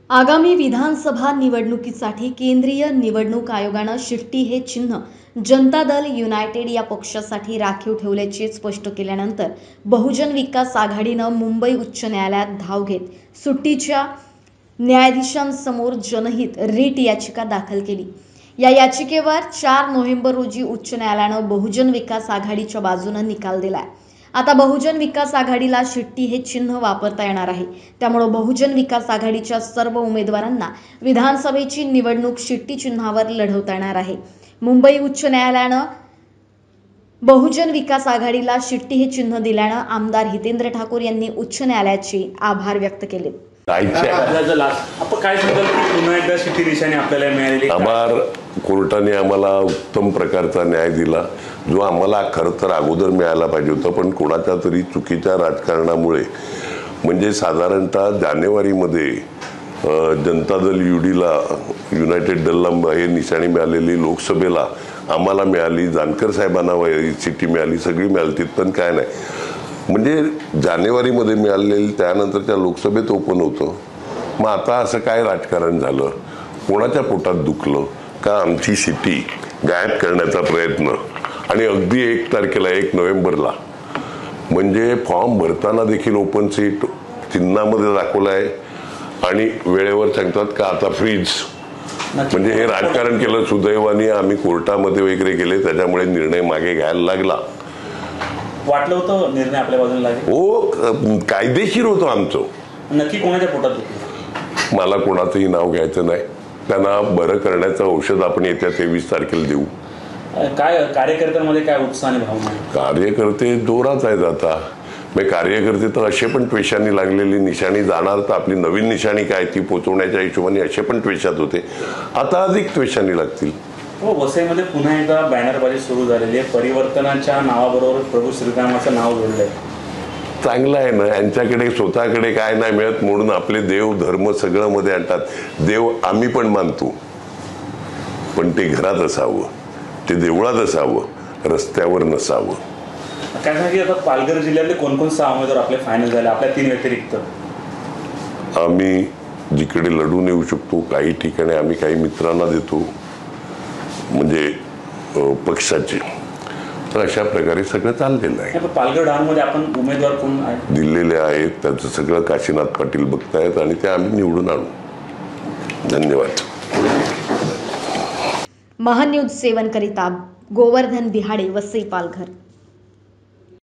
आगामी विधानसभा निवडणुकीसाठी केंद्रीय निवडणूक आयोगानं शिट्टी हे चिन्ह जनता दल युनायटेड या पक्षासाठी राखीव ठेवल्याचे स्पष्ट केल्यानंतर बहुजन विकास आघाडीनं मुंबई उच्च न्यायालयात धाव घेत सुट्टीच्या न्यायाधीशांसमोर जनहित रिट याचिका दाखल केली। या याचिकेवर 4 नोव्हेंबर रोजी उच्च न्यायालयानं बहुजन विकास आघाडीच्या बाजूनं निकाल दिलाय। आता बहुजन विकास आघाडीला शिट्टी हे चिन्ह वापरता येणार आहे। त्यामुळे बहुजन विकास आघाडीच्या सर्व उमेदवारांना विधानसभेची निवडणूक शिट्टी चिन्हावर लढवता येणार आहे। मुंबई उच्च न्यायालयानं बहुजन विकास आघाडीला शिट्टी हे चिन्ह दिल्यानं आमदार हितेंद्र ठाकूर यांनी उच्च न्यायालयाचे आभार व्यक्त केले। आभार कोर्टाने आम्हाला उत्तम प्रकारचा न्याय दिला, जो आम्हाला खरं तर अगोदर मिळाला पाहिजे होता, पण कोणाच्या तरी चुकीच्या राजकारणामुळे म्हणजे साधारणतः जानेवारीमध्ये जनता दल युनायटेड दलला हे निशाणी मिळालेली लोकसभेला आम्हाला मिळाली, जानकर साहेबांना चिठ्ठी मिळाली, सगळी मिळाली, पण काय नाही म्हणजे जानेवारीमध्ये मिळालेली त्यानंतरच्या लोकसभेत ओपन होतं। मग आता असं काय राजकारण झालं, कोणाच्या पोटात दुखलं का आमची शिट्टी गायब करण्याचा प्रयत्न, आणि अगदी 1 तारखेला 1 नोव्हेंबरला म्हणजे फॉर्म भरताना देखील ओपन सीट चिन्हामध्ये दाखवलं आहे आणि वेळेवर सांगतात का आता फ्रीज, म्हणजे हे राजकारण केलं। सुदैवाने आम्ही कोर्टामध्ये वगैरे गेले, त्याच्यामुळे निर्णय मागे घ्यायला लागला। वाटलं होतं निर्णय आपल्या बाजूने लागेल? हो, कायदेशीर होतं आमचं। नक्की कोणाच्या पोटात दुखलं? मला कोणाचंही नाव घ्यायचं नाही। त्यांना बरं करण्याचं औषध आपण येत्या 23 तारखेला देऊ। काय कार्यकर्त्यांमध्ये काय उत्साह आणि भावना? कार्यकर्ते जोरात आहेत आता। मग कार्यकर्ते तर असे पण ट्वेषाने लागलेली, निशाणी जाणार तर आपली नवीन निशाणी काय ती पोचवण्याच्या हिशोबाने असे पण ट्वेषात होते, आता अधिक ट्वेषाने लागतील। हो, वसईमध्ये पुन्हा एकदा बॅनरबाजी सुरू झालेली आहे। परिवर्तनाच्या नावाबरोबर प्रभू श्रीरामाचं नाव जोडलंय। चांगलं आहे ना, यांच्याकडे स्वतःकडे काय नाही मिळत म्हणून आपले देव धर्म सगळं मध्ये आणतात। देव आम्ही पण मानतो, पण ते घरात असावं, ते देवळात असावं, रस्त्यावर नसावं। काय सांगितलं आता पालघर जिल्ह्यातले कोणकोण 6 उमेदवार आपले फायनल झाले आपल्या 3 व्यतिरिक्त? आम्ही जिकडे लढून येऊ शकतो, काही ठिकाणी आम्ही काही मित्रांना देतो म्हणजे पक्षाचे, तर अशा प्रकारे सगळं चाललेलं आहे। पालघर डहाणमध्ये आपण उमेदवार कोण दिलेले आहेत त्याचं सगळं काशीनाथ पाटील बघतायत आणि ते आम्ही निवडून आणू। धन्यवाद। महान्यूज 7 करिता गोवर्धन बिहाडे, वसई, पालघर।